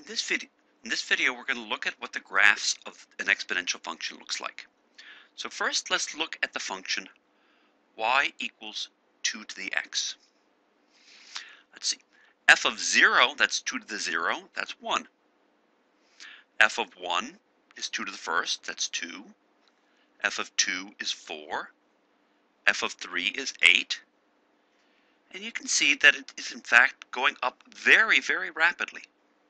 In this video, we're going to look at what the graphs of an exponential function looks like. So first, let's look at the function y equals 2 to the x. Let's see. F of 0, that's 2 to the 0, that's 1. F of 1 is 2 to the first, that's 2. F of 2 is 4. F of 3 is 8. And you can see that it is in fact going up very, very rapidly.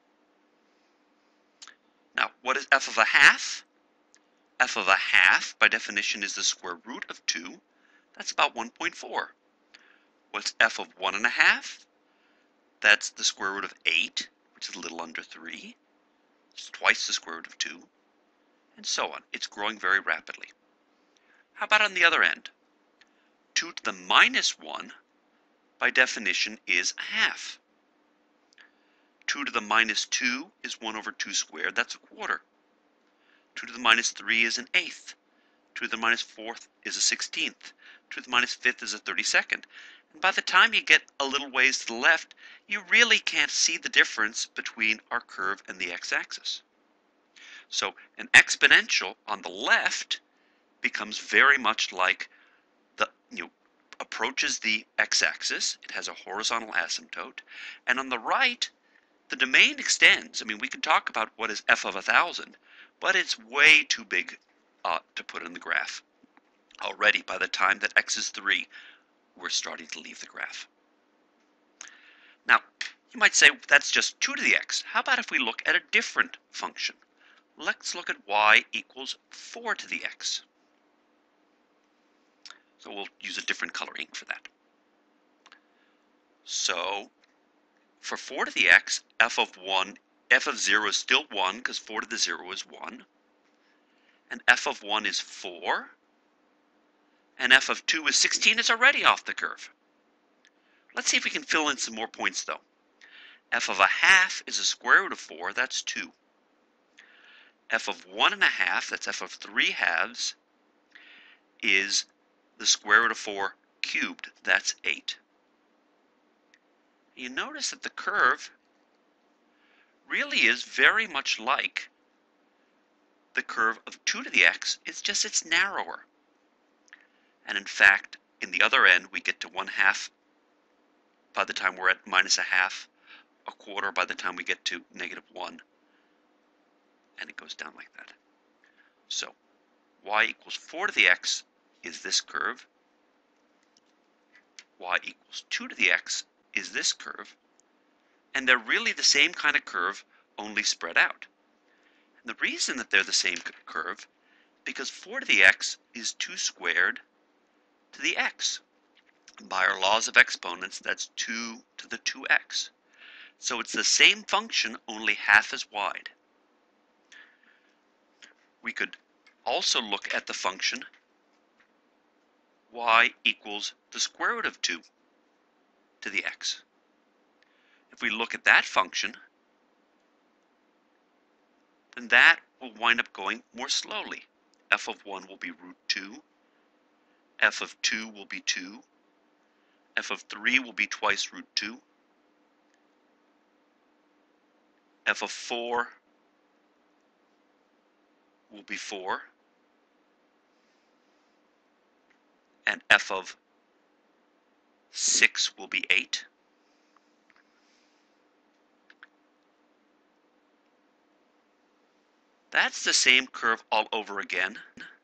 Now, what is f of a half? F of a half, by definition, is the square root of 2. That's about 1.4. What's f of 1 1/2? That's the square root of 8, which is a little under 3. It's twice the square root of 2. And so on. It's growing very rapidly. How about on the other end? 2 to the minus 1, by definition, is a half. 2 to the minus 2 is 1 over 2 squared. That's a quarter. 2 to the minus 3 is an eighth. 2 to the minus 4th is a 16th. 2 to the minus 5th is a 32nd. And by the time you get a little ways to the left, you really can't see the difference between our curve and the x-axis. So an exponential on the left becomes very much like approaches the x-axis. It has a horizontal asymptote. And on the right, the domain extends. I mean, we can talk about what is f of 1,000, but it's way too big to put in the graph. Already, by the time that x is 3, we're starting to leave the graph. Now, you might say that's just 2 to the x. How about if we look at a different function? Let's look at y equals 4 to the x. So we'll use a different color ink for that. So for 4 to the x, f of 0 is still 1 because 4 to the 0 is 1. And f of 1 is 4. And f of 2 is 16. It's already off the curve. Let's see if we can fill in some more points though. F of a half is a square root of 4. That's 2. F of 1 1/2, that's f of 3 halves, is the square root of 4 cubed. That's 8. You notice that the curve really is very much like the curve of 2 to the x. It's narrower. And in fact, in the other end, we get to 1/2 by the time we're at minus a half, a quarter by the time we get to -1, and it goes down like that. So y equals 4 to the x is this curve. Y equals 2 to the x is this curve. And they're really the same kind of curve, only spread out. And the reason that they're the same curve, because 4 to the x is 2 squared to the x. By our laws of exponents, that's 2 to the 2x. So it's the same function, only half as wide. We could also look at the function y equals the square root of 2 to the x. If we look at that function, then that will wind up going more slowly. F of 1 will be root 2. F of 2 will be 2. F of 3 will be twice root 2. F of 4 will be 4. And f of 6 will be 8. That's the same curve all over again,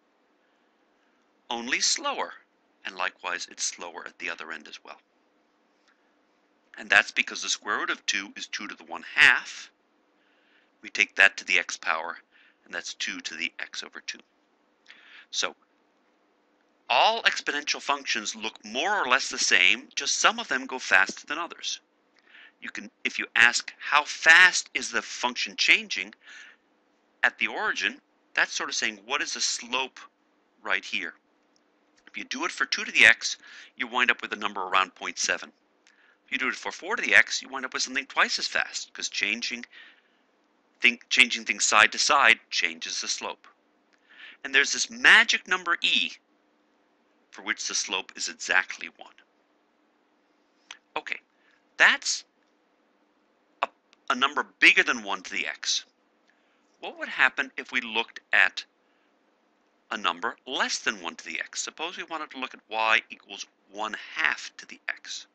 only slower. And likewise, it's slower at the other end as well. And that's because the square root of 2 is 2 to the 1/2. We take that to the x power, and that's 2 to the x over 2. So all exponential functions look more or less the same, just some of them go faster than others. If you ask how fast is the function changing at the origin, that's sort of saying what is the slope right here. If you do it for 2 to the x, you wind up with a number around 0.7. If you do it for 4 to the x, you wind up with something twice as fast, because changing things side to side changes the slope. And there's this magic number e, for which the slope is exactly 1. Okay, that's a number bigger than 1 to the x. What would happen if we looked at a number less than 1 to the x? Suppose we wanted to look at y equals 1/2 to the x.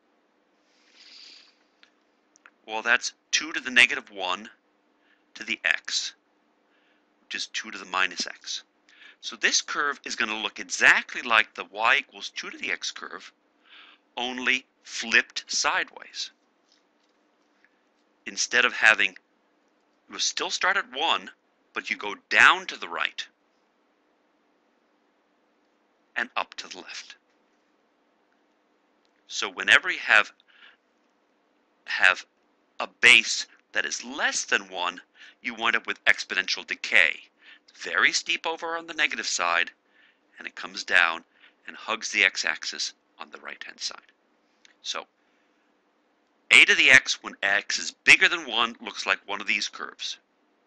Well, that's 2 to the negative 1 to the x, which is 2 to the minus x. So this curve is going to look exactly like the y equals 2 to the x curve, only flipped sideways. Instead of having, you will still start at 1, but you go down to the right and up to the left. So whenever you have a base that is less than 1, you wind up with exponential decay. It's very steep over on the negative side, and it comes down and hugs the x-axis on the right-hand side. So a to the x when x is bigger than 1 looks like one of these curves.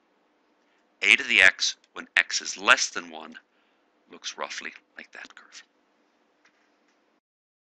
A to the x when x is less than 1 looks roughly like that curve.